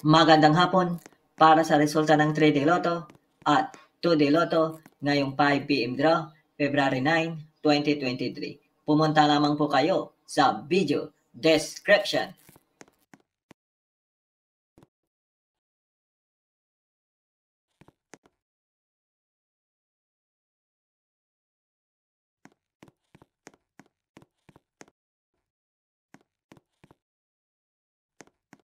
Magandang hapon para sa resulta ng 3-day Lotto at 2-day Lotto ngayong 5 PM draw, February 9, 2023. Pumunta lamang po kayo sa video description